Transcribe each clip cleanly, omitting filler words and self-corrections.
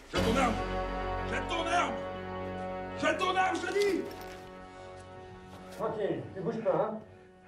Jette ton arme! Jette ton arme! Jette ton arme, je te dis! Tranquille, tu bouges pas, hein?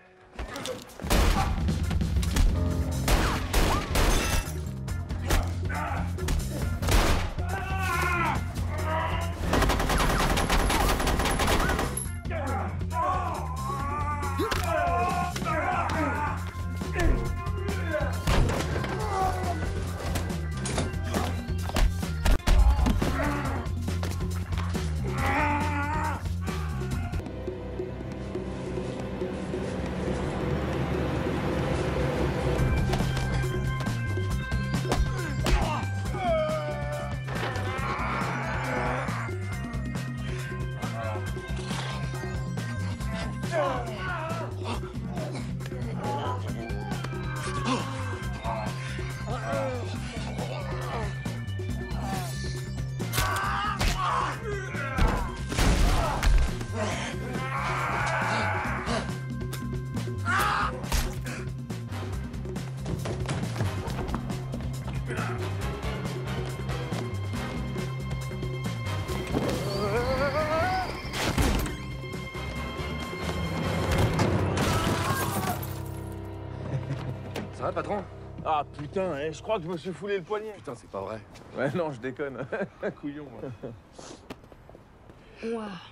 Ça va, patron? Ah putain, je crois que je me suis foulé le poignet. Putain, c'est pas vrai. Ouais, non, je déconne. Couillon, moi. Waouh.